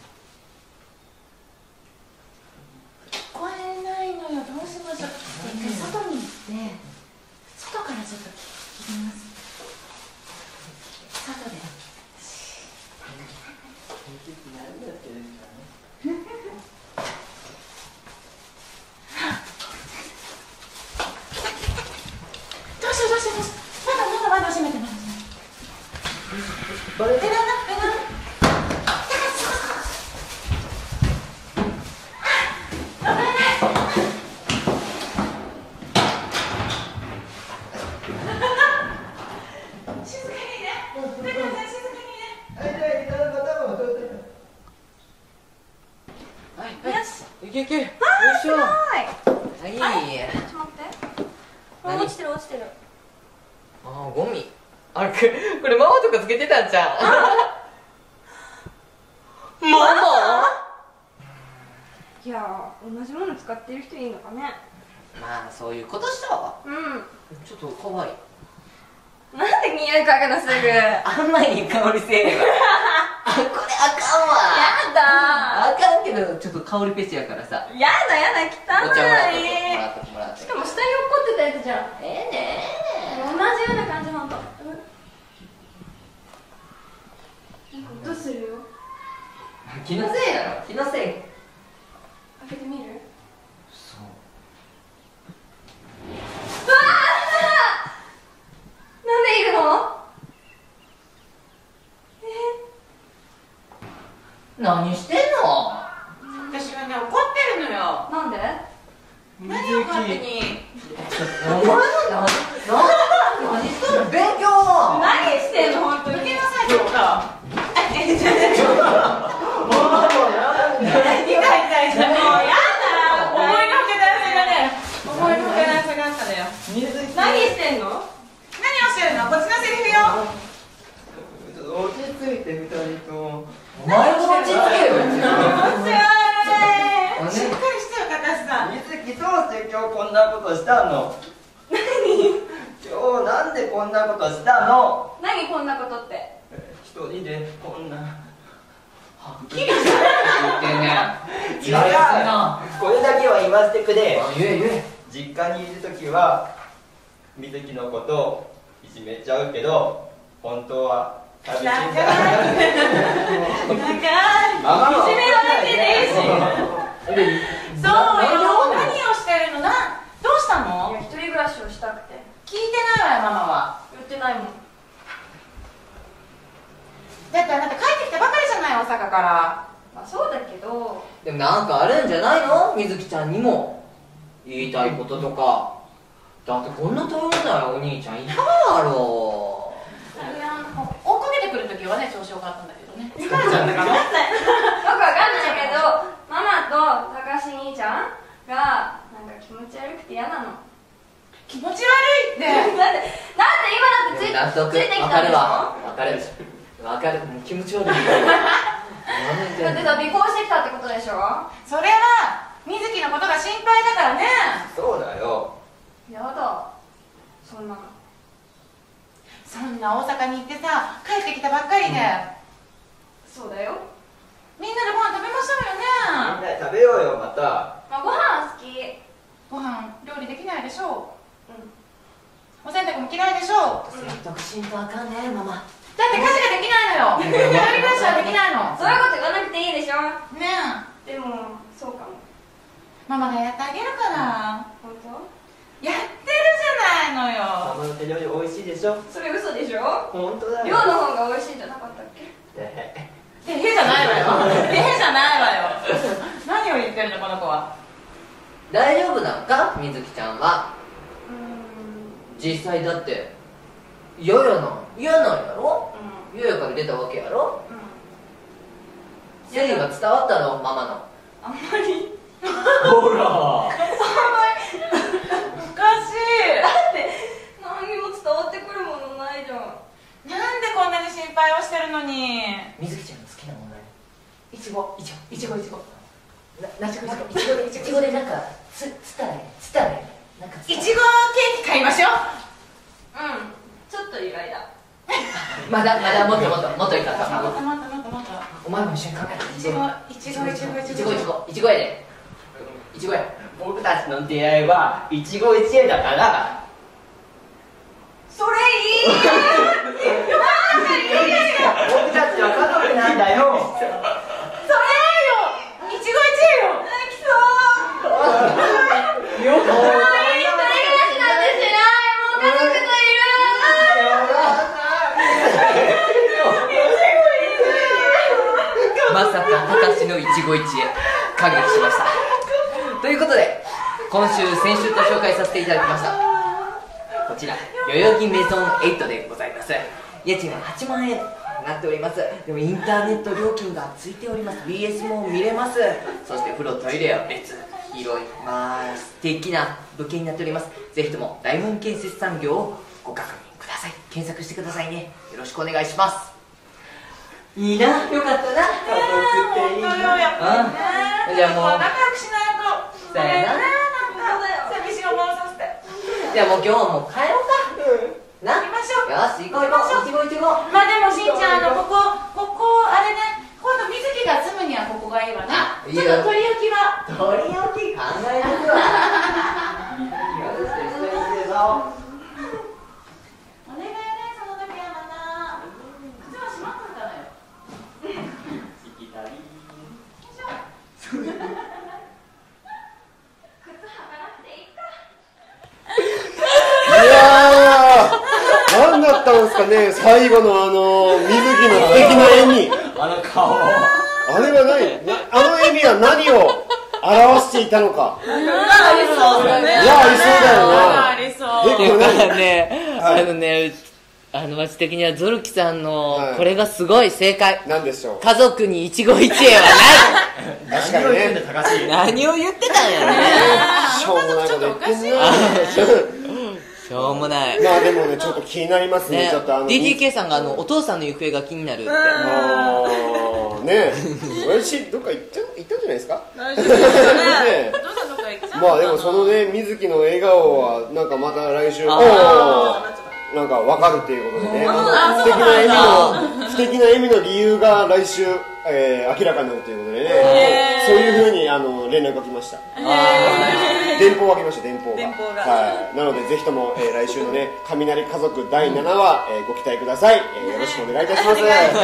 聞こえないのよ、どうしましょう。一回外に行って外からちょっと聞きます。外で何やってるんですかね。 どうしよう。まだ閉めてます。ベランダ。 いけ。よいしょ。はい。 ちょっと待って。落ちてる。 ゴミ。あれ、これママとかつけてたんじゃん。ママ？ いや、同じもの使ってる人いるのかね。 まあ、そういうことしたわ。 うん。 ちょっと怖い。 なんで匂い嗅ぐのすぐ。 あんまりいい香りせえへんわ。これあかんわ。 やだ。 あかんけど、ちょっと香りペチやからさ。 やだ、汚お茶もらってい。 もらって。 しかも下に落っこってたやつじゃん。同じような感じ、ほんと。 気のせいだろ、気のせい。 開けてみる？ そう。 うわーなんでいるの？ 何してんの？ 私はね、怒ってるのよ。 なんで？ 何を勝手に。 お前の何するの？勉強。 何してんの？本当に。 受けなさいってこと。もうやだ。思いのほけなさがね。思いのほけなさがあったのよ。 何してんの？ 何をしてるの？こっちのセリフよ。 落ち着いて2人とも。 お前も落ち着けよ。 面白い。しっかりしてよ、高橋さん。 水木どうして今日こんなことしたの？今日なんでこんなことしたの？ 何こんなことって？ 一人でこんなはっきりして言ってんね。 違う、これだけは言わせてくれ。 言え。 実家にいるときは水木のことをいじめちゃうけど、本当は寂しいんだ。ママはいじめられてねえし。そうよ、何をしてるの？どうしたの？ いや、一人暮らしをしたくて。 聞いてないわよ、ママは。 言ってないもん。 だってあなた帰ってきたばかりじゃない、大阪から。 まあそうだけど。 でもなんかあるんじゃないの？みずきちゃんにも言いたいこととか。だってこんな頼りないお兄ちゃんいただろう。 追っかけてくるときはね、調子よかったんだけどね。 疲れちゃったかな？よくわかんないけど、ママと高橋兄ちゃんがなんか気持ち悪くて嫌なの。 気持ち悪いって。 だって今だって納得。 ついてきわかるたんでしょ？ わ。わかる。気持ち悪い。 だってさ、尾行してきたってことでしょ？ それは水木のことが心配だからね。 そうだよ。 やだ、そんなの。 そんな大阪に行ってさ、帰ってきたばっかりで、 そうだよ。 みんなでご飯食べましょうよみんね。 なで食べようよ、また。 まあご飯好き。 ご飯料理できないでしょうん。 お洗濯も嫌いでしょ。 説得しんとあかんね、ママ。 だって家事ができないのよ。一人暮らしはできないの。 そういうこと言わなくていいでしょ？ ねでも、そうかも。 え、ママがやってあげるから。 本当？ やってるじゃないのママよ。 の手料理美味しいでしょ？ それ嘘でしょ？ 本当だよ。 量の方が美味しいんじゃなかったっけ？ てへじゃないわよ。てへじゃないわよ。何を言ってるの、この子は。 大丈夫なのか、みずきちゃんは。 う実際だって嫌なんやろ？ ん。 嫌やから出たわけやろ？ うん。 誠意が伝わったの、ママの。 あんまり。 ほら。 おかしい。 だって何にも伝わってくるものないじゃん。 なんでこんなに心配をしてるのに。 みずきちゃんの好きなものいちごいちごでなんかつたれなんかいちごケーキ買いましょう。 うん。ちょっと意外だ。 まだもっといかもっとったもっともっともっと。 お前も一緒に考えて。いちごや。 僕たちの出会いは一期一会だから。 それいい。なんかいいですよ。 僕たちは家族なんだよ。 それよ。一期一会よ。 泣きそう。 よくもういい、一人暮らしなんてしない。もう家族といる。 まさかたかしの一期一会感激しました。ということで先週と紹介させていただきましたこちら代々木メゾン8でございます。家賃は8万円になっております。でもインターネット料金がついております。 BS も見れます。そして風呂トイレは別、広い素敵な物件になっております。ぜひとも大門建設産業をご確認ください。検索してくださいね。よろしくお願いします。いいな、よかったな。 本当よ、やっぱりね。 じゃあもう仲良くしないと。 さよなら。 寂しい思いをさせて。 じゃあもう今日はもう帰ろうか。な。 行きましょう。 よし、行こう。いちご。 まあでもしんちゃん、ここあれね、今度水木が住むにはここがいいわね。 いいよちょっと取り置きは。 取り置き考えとくわ。よし、一緒に行くぞ。 お願いね、その時はまた。靴はしまっといたのよ。 しきたり。 かね、最後の水木の素敵な笑み、 あの顔、 あれはあの笑みは何を表していたのか。 ありそうだね。 いや、ありそうだよな。 ありそう。 っていうかね、 はい私的にはゾルキさんはいのこれがすごい正解。 なんでしょう。 家族に一期一会は確かにね。 ない。何を言ってたんやね。 しょうもないこと言ってんな。 しょうもない。 まあでもね、ちょっと気になりますね。 ねちょっと DDK さんがお父さんの行方が気になるって。 ね、親父どっか行ったんじゃないですか。 大丈夫ですね。 ねお父さんどっか行っちゃうまあでもそのね、水木の笑顔はなんかまた来週なんかわかるっていうことでね、素敵な笑みの理由が来週、明らかになるということでね、そういうふうに連絡が来ました。電報が来ました。電報が。はい。なのでぜひとも、来週のね、雷家族第7話、ご期待ください。よろしくお願いいたします。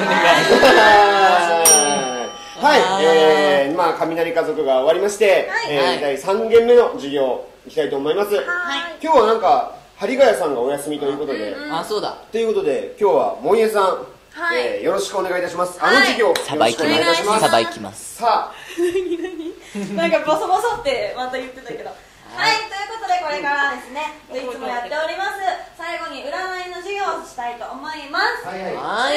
はい。まあ雷家族が終わりまして、第3限目の授業いきたいと思います。今日はなんか針ヶ谷さんがお休みということで、 そうだ。 ということで今日はもんえさん、よろしくお願いいたします。授業よろしくお願いいたします。 さばいきます。 さあ、 なんかボソボソってまた言ってたけど。はい、ということでこれからですね、いつもやっております最後に占いの授業をしたいと思います。 はい。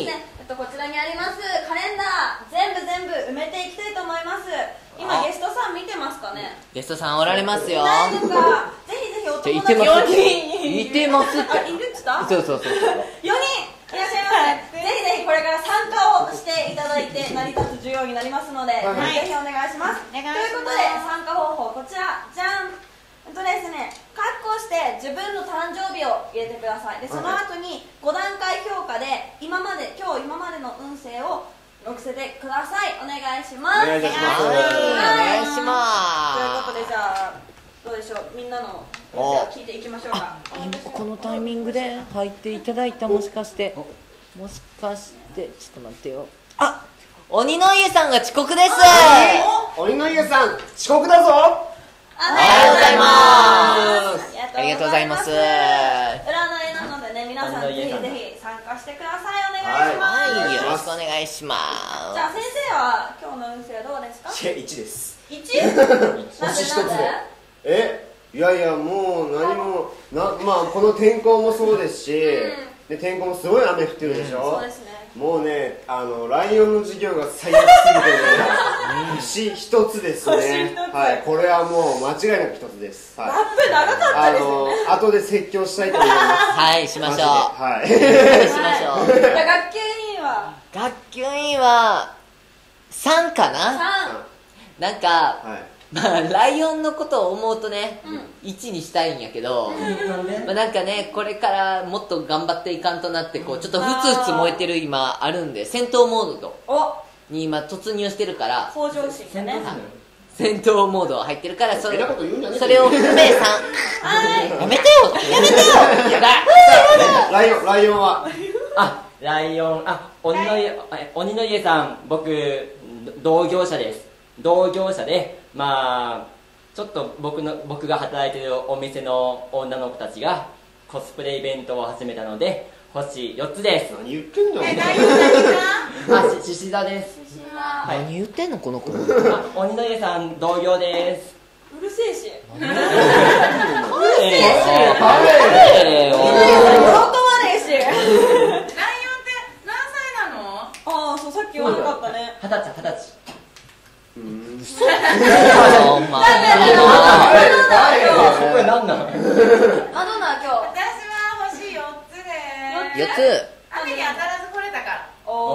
こちらにありますカレンダー全部埋めていきたいと思います。今ゲストさん見てますかね。 ゲストさんおられますよ。 ないのか、ぜひお友達 4人いてますって。 いるっつった？ そう。 4人いらっしゃいますね。ぜひこれから参加をしていただいて成り立つ授業になりますので、ぜひお願いします。ということで参加方法こちらじゃん。ですね、カッコして自分の誕生日を入れてください。でその後に5段階評価で今までの運勢を載せてください。お願いします。 お願いします。 ということでじゃあどうでしょう、みんなの運勢を聞いていきましょうか。 このタイミングで入っていただいた、もしかしてちょっと待ってよ。鬼の家さんが遅刻です。 鬼の家さん遅刻だぞ。 おはようございます。 ありがとうございます。 占いなのでね、皆さんぜひ参加してください。お願いします。 よろしくお願いします。 じゃあ先生は今日の運勢どうですか ？1です。 1？ 星一つで。いやいや、もう何もまあこの天候もそうですし、で天候もすごい雨降ってるでしょ。 そうですね。 もうね、ライオンの授業が最悪すぎてね、星一つですね。はい、これはもう間違いなく一つです。 ラップ長かったですよね。 後で説教したいと思います。 はい、しましょう。 はい。 しましょう。 学級委員は学級委員は3かな。なんか、まあライオンのことを思うとね、1にしたいんやけど、まあなんかね、これからもっと頑張っていかんとなって、こうちょっとふつふつ燃えてる今あるんで、戦闘モードに今突入してるから、 向上心がね、 戦闘モード入ってるから、それを含め3。やめてよ。 ライオンはライオン、鬼の家さん、僕同業者です。同業者で、まあちょっと僕が働いているお店の女の子たちがコスプレイベントを始めたので星4つです。 何言ってんだよ。 獅子座です。 何言ってんのこの子。 鬼の家さん同業です。 うるせえし。 うるせえし。 ライオンって何歳なの？ そう、さっき悪かったね。 20歳。 これ何なの？ マドナ今日。 私は星4つで 4つ。 雨に当たらず来れたから。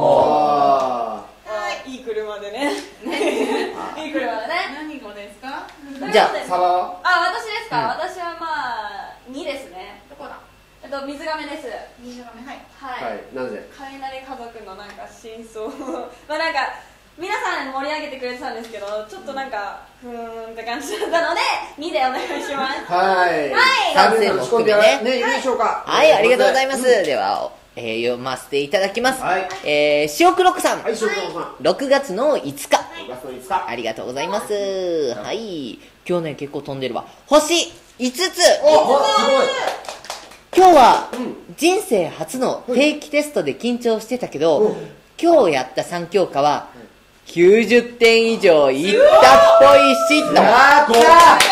いい車でね。いい車でね。 何語ですか？ じゃあサバは？ 私ですか？私はまあ2ですね。 どこだ？ 水亀です。 水亀、はい。 はい。 なぜ？ 雷家族のなんか真相。まあなんか皆さん盛り上げてくれてたんですけど、ちょっとなんかって感じだったので2でお願いします。 はい。 賛成も含めね。 ね、いいでしょうか。 はい、ありがとうございます。では読ませていただきます。塩黒子さん。 はい、塩黒子さん。 6月の5日。 6月の5日。 ありがとうございます。はい。今日ね、結構飛んでるわ。星5つ。 すごい。 今日は人生初の定期テストで緊張してたけど、今日やった3教科は90点以上いったっぽいしと。 やったー。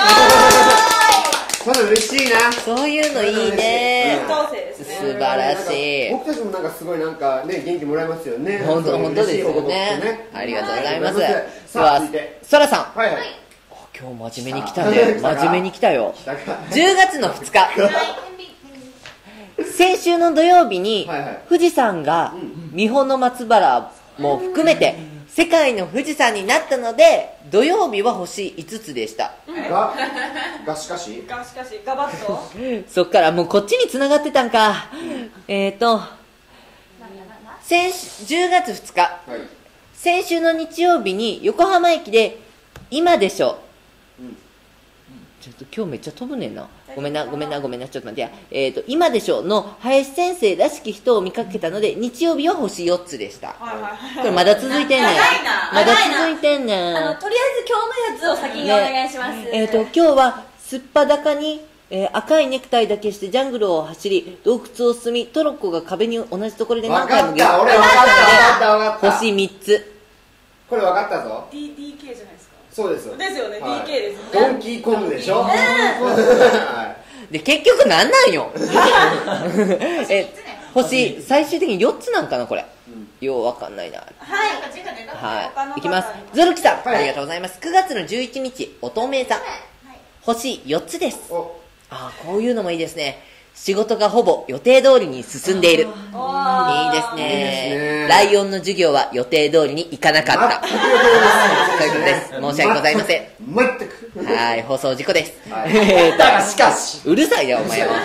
それ嬉しいな。 そういうのいいね。素晴らしい。 僕たちもなんかすごいなんかね、元気もらえますよね。 本当ですよね。ありがとうございます。でさあは続いてそらさん、 はいはい。 今日真面目に来たね。真面目に来たよ。10月の2日、先週の土曜日にはいはい富士山が三保の松原も含めて世界の富士山になったので、土曜日は星5つでした。 がしかしがしかしガバッとそっからもうこっちに繋がってたんか。10月2日、 はい。 先週の日曜日に横浜駅で今でしょ、ちょっと今日めっちゃ飛ぶねんな。ごめんな、ちょっと待ってや。今でしょの林先生らしき人を見かけたので、日曜日は星4つでした。これまだ続いてんねん。 長いなまだ続いてんねん。 とりあえず今日のやつを先にお願いします。 今日はすっぱだかに、赤いネクタイだけしてジャングルを走り、洞窟を進み、トロッコが壁に同じところで何回も俺分かった星3つ。 これ分かったぞ。 DK じゃないですか。 そうですですよね、 はい DK ですね。 ドンキーコングでしょ。はで、結局なんなんよ。星、最終的に4つなんかな、これ。ようわかんないな。はい。いきます。ゾルキさん、 はいありがとうございます。9月の11日、乙女座。星4つです。 い。お、 ああ、こういうのもいいですね。仕事がほぼ予定通りに進んでいる。いいですおーね。 いいですねライオンの授業は予定通りに行かなかった。 全くそういうことです。申し訳ございません。 全く。 はい、放送事故です。 だがしかし。 うるさいよ、お前は。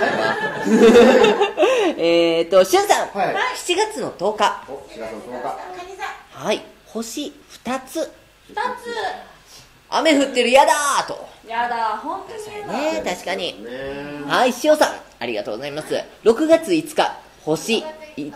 しゅんさん、 はい 7月の10日。 お、4月の10日。 はい、星2つ。 2つ。 雨降ってる、やだーと。 やだ、本当にやだ。 ねえ、確かに。 ねはい、しおさん、ありがとうございます。6月5日、星、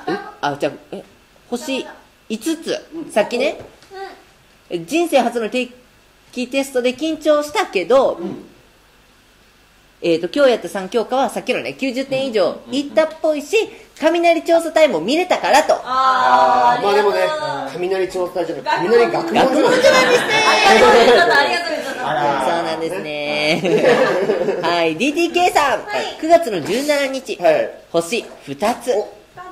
星5つ。さっきね、人生初の定期テストで緊張したけど、今日やった3教科はさっきのね、90点以上いったっぽいし、雷調査隊も見れたからと。 まあでもね、雷調査隊じゃなくて雷学問学問じゃないですね。 ありがとうございます。ありがとうございます。 そうなんですね。はい、DTK さん、9月の17日、 はい。 星2つ。 2つ。どう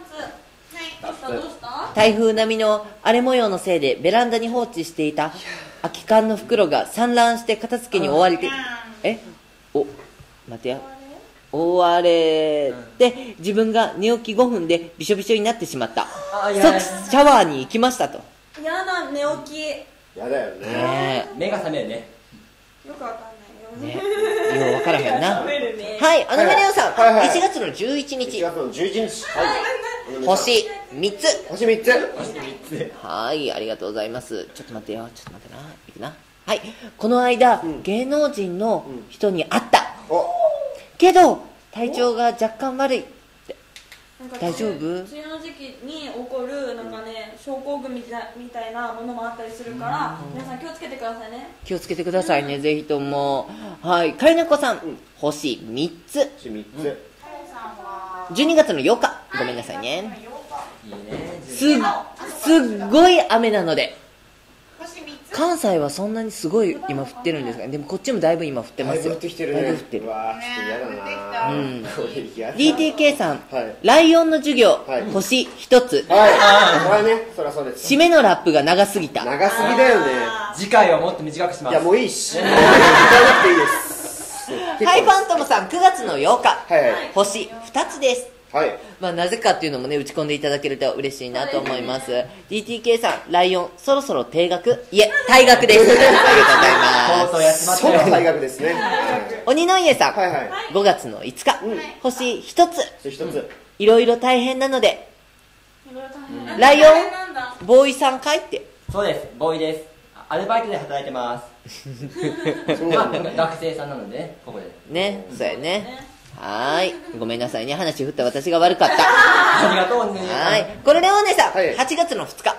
した台風並みの荒れ模様のせいでベランダに放置していた空き缶の袋が散乱して片付けに追われて、待てや、追われて自分が寝起き5分でびしょびしょになってしまった。即シャワーに行きましたと。 やだ、寝起き。 やだよね。 ね目が覚めるね。 よくわかんないよ。 え、よう分からへんな。 食べるね。 はい、アノメレオさん、 はいはい 1月の11 1 日、 月の11日。はい。 星3つ。 星3つ。 はい、ありがとうございます。ちょっと待ってよ、ちょっと待ってな、いくな。はい、この間、芸能人の人に会った。 お、 けど、体調が若干悪い。 なんか大丈夫？ 梅雨の時期に起こるなんかね、症候群みたいなものもあったりするから、皆さん気をつけてくださいね。 気をつけてくださいね、ぜひとも。はい、かりなこさん、星3つ。 星3つ。 12月の8日、ごめんなさいね。 いいね。 すっごい雨なので、関西はそんなにすごい今降ってるんですが、でもこっちもだいぶ今降ってだいぶますよ。 降ってきてるね。 だいぶ降ってるう。わー、ちょっと嫌だな。 うんこれ嫌だな。 DTK さん、 はいライオンの授業、 はい星1つ。 はい。これね、そりゃそうです。 締めのラップが長すぎた。 長すぎだよね。 次回はもっと短くします。 いや、もういいし。もう行かなくていいです。 ハイファントムさん、9月の8日、 はいはい。 星2つです。 はい。 まあ、なぜかっていうのもね、打ち込んでいただけると嬉しいなと思います。DTK さん、ライオン、そろそろ定額？いえ、退学です。ありがとうございまとうとうやってましそうたよ。 大学ですね。 す。鬼の家さん、 はいはい。 5月の5日、星1つ。 それ一つ。 いろいろ大変なので、 いろいろ大変。 ライオン、 なんだ。 ボーイさんかいって。 そうです、ボーイです。アルバイトで働いてます。まあ、学生さんなのでね、ここで。 ね、そうやね。はーい。ごめんなさいね。話振った私が悪かった。 ありがとうね。 はーい。これでお姉さん、 はい 8月の2日、 はい。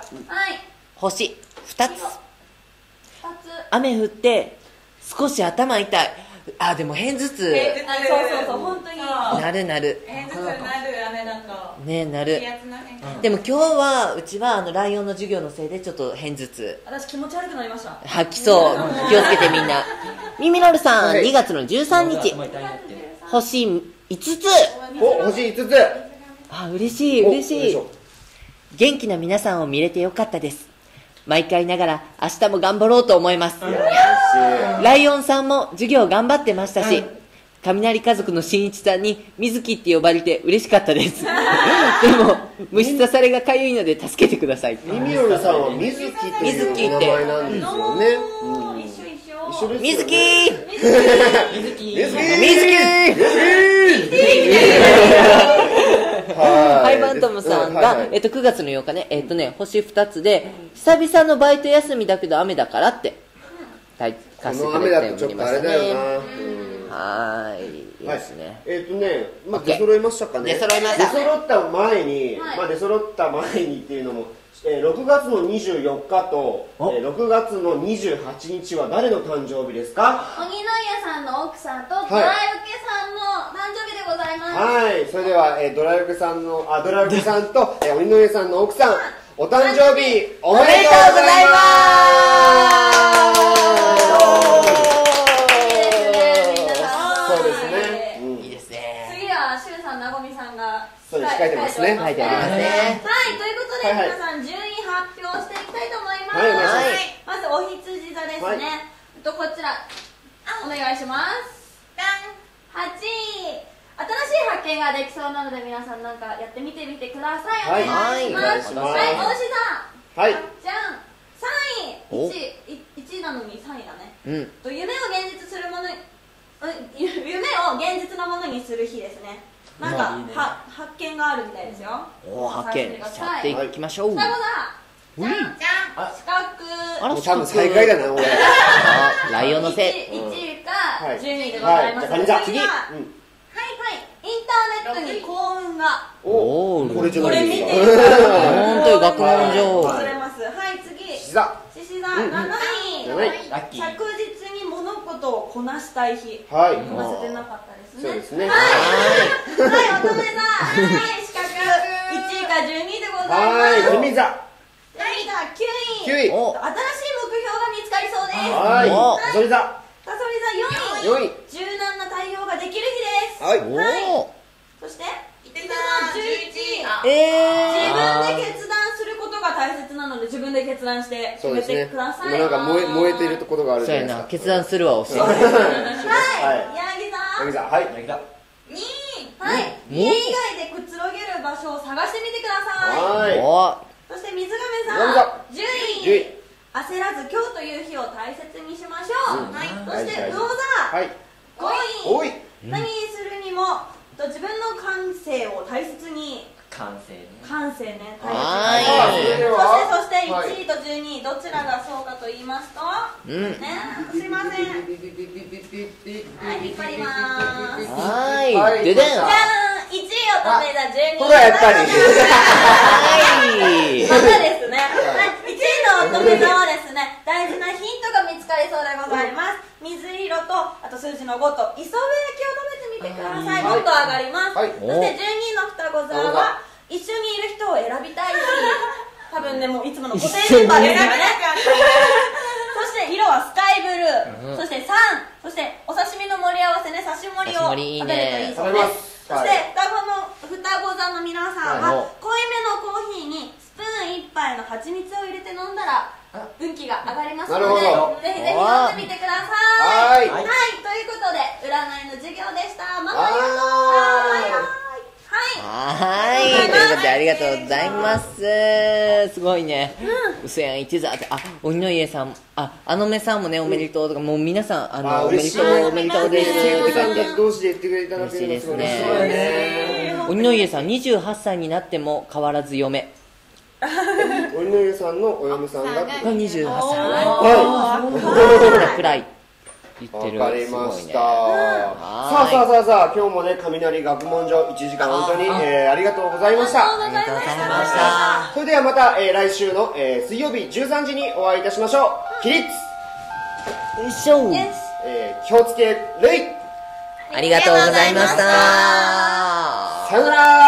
星2つ。 2つ。 雨降って、少し頭痛い。 あ、でも片頭痛そうそう本当になるなる片頭痛なる雨だとね、なる。 気圧の変化でも今日はうちはライオンの授業のせいでちょっと片頭痛私気持ち悪くなりました。 吐きそう。気をつけてみんな。ミミロルさん、 はい 2月の13日星5つ。 お、星5つ。 あ、嬉しい嬉しい。元気な皆さんを見れてよかったです。毎回ながら明日も頑張ろうと思います。ライオンさんも授業頑張ってましたし、雷家族のしんいちさんに水木って呼ばれて嬉しかったです。でも虫刺されがかゆいので助けてください。 ミミロルさんは水木というお名前なんですよね。一緒ですよね。 水木ハイバントムさんが、9月の8日ね、星2つで、久々のバイト休みだけど雨だからって、書かせてくれておりますね。はい、いいですね。 まあ、出揃いましたかね。 出揃いました。 出揃った前に、まあ、出揃った前にっていうのも、6月の24日と6月の28日は誰の誕生日ですか？ 鬼の家さんの奥さんとドラユケさんの誕生日でございます。 はい、それでは、ドラユケさんと鬼の家さんの奥さん、お誕生日おめでとうございます。そうですね。 いいですね。 次はシュウさん、なごみさんがそうです、書いてますね。 書いてありますね。 はい、ということで皆さん順位発表していきたいと思います。まずお羊座ですね。こちらお願いします。8位。新しい発見ができそうなので皆さんなんかやってみてみてください。お願いします。はい、お牛さん。 はい。 じゃん。3位。1位なのに3位だね。夢を現実するもの、夢を現実のものにする日ですね。なんか発見があるみたいですよ。 発見しちゃっていきましょう。 双子だ。じゃん。四角。 もう多分最下位だな、俺。 ライオンのせい。 1位か10位でございます。次はインターネットに幸運が。 これじゃないですか。 本当に学問上。 はい、次。 獅子座。 獅子座7位。着実に物事をこなしたい日。 はい。 忘れてなかったですね。 そうですね。 はい、乙女座。四角。1位か12位でございます。 はい、蟹座。 9位。 新しい目標が見つかりそうです。 はい。さそり座。 さそり座4位。柔軟な対応ができる日です。 はい。 そしていて座11位。自分で決断することが大切なので自分で決断して決めてください。 今なんか燃えていることがあるじゃないですか。 決断するわ、教えて。 はい、柳座。 はい。 2位。はい。家以外でくつろげる場所を探してみてください。 はい。 そして水亀さん10位。焦らず今日という日を大切にしましょう。そして魚座5位。何にするにも自分の感性を大切に。感性ね。大切に。そして1位と12位どちらがそうかと言いますと、すいません。はい、引っ張ります。 はい、ででん。 じゃん、1位を止めた12位。 これはやっぱり。 またですね。1位の乙女座はですね、大事なヒントが見つかりそうでございます。水色とあと数字の5と磯辺焼きを食べてみてください。もっと上がります。そして12位の双子座は一緒にいる人を選びたいし、多分ねもういつもの固定メンバーですからね。そして色はスカイブルー、そして3、そしてお刺身の盛り合わせね、刺し盛りを食べるといいそうです。そして双子座の皆さんは濃いめのコーヒーにスプーン1杯の蜂蜜を入れて飲んだら運気が上がりますので、ぜひぜひ飲んでみてください。はい、ということで占いの授業でした。またありがとう。 はい、ということでありがとうございます。すごいね。うそやん一座って、鬼の家さん、あのめさんもねおめでとうとか、もう皆さんおめでとうおめでとうですって書いて。 同士で言ってくれたら嬉しいですね。 鬼の家さん28歳になっても変わらず嫁。 鬼の家さんのお嫁さんが 28歳。くらい。言ってる。 わかりました。さあ今日もね雷学問所1時間本当にありがとうございました。 ありがとうございました。 それではまた来週の水曜日13時にお会いいたしましょう。起立。 よいしょ。 気をつけるい。 ありがとうございました。 さよなら。